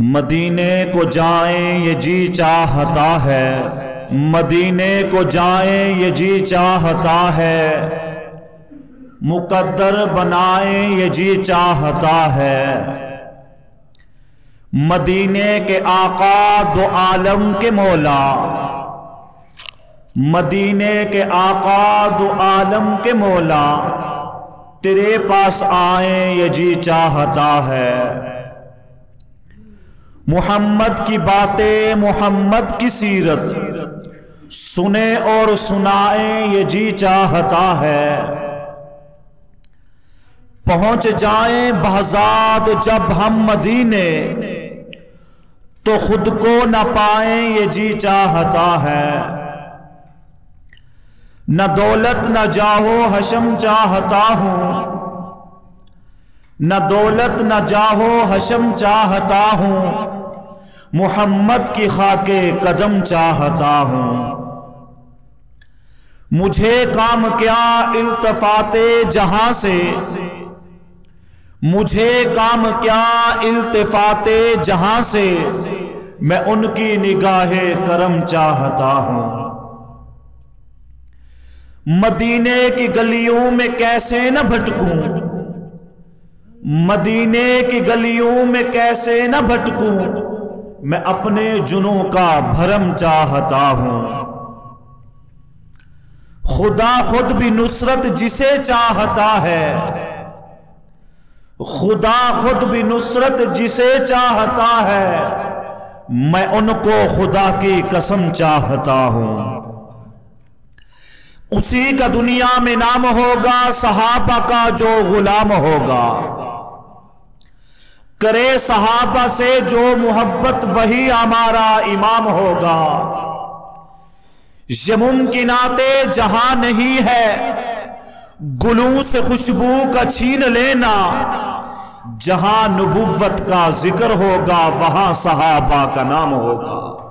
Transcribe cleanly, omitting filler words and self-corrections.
مدینے کو جائیں یہ جی چاہتا ہے، مدینے کو جائیں یہ جی چاہتا ہے، مقدر بنائیں یہ جی چاہتا ہے۔ مدینے کے آقا دو عالم کے مولا، مدینے کے آقا دو عالم کے مولا، تیرے پاس آئیں یہ جی چاہتا ہے۔ محمد کی باتیں، محمد کی سیرت سنیں اور سنائیں یہ جی چاہتا ہے۔ پہنچ جائیں بہزاد جب ہم مدینے، تو خود کو نہ پائیں یہ جی چاہتا ہے۔ نہ دولت نہ جاہو حشم چاہتا ہوں، نہ دولت نہ جاہو حشم چاہتا ہوں، محمد کی خاک قدم چاہتا ہوں۔ مجھے کام کیا التفات جہاں سے، مجھے کام کیا التفات جہاں سے، میں ان کی نگاہ کرم چاہتا ہوں۔ مدینے کی گلیوں میں کیسے نہ بھٹکوں، مدینے کی گلیوں میں کیسے نہ بھٹکوں، میں اپنے جنوں کا بھرم چاہتا ہوں۔ خدا خود بھی نصرت جسے چاہتا ہے، خدا خود بھی نصرت جسے چاہتا ہے، میں ان کو خدا کی قسم چاہتا ہوں۔ اسی کا دنیا میں نام ہوگا، صحابہ کا جو غلام ہوگا، کرے صحابہ سے جو محبت وہی ہمارا امام ہوگا۔ یہ ممکنات جہاں نہیں ہے، گلوں سے خوشبو کا چھین لینا، جہاں نبوت کا ذکر ہوگا وہاں صحابہ کا نام ہوگا۔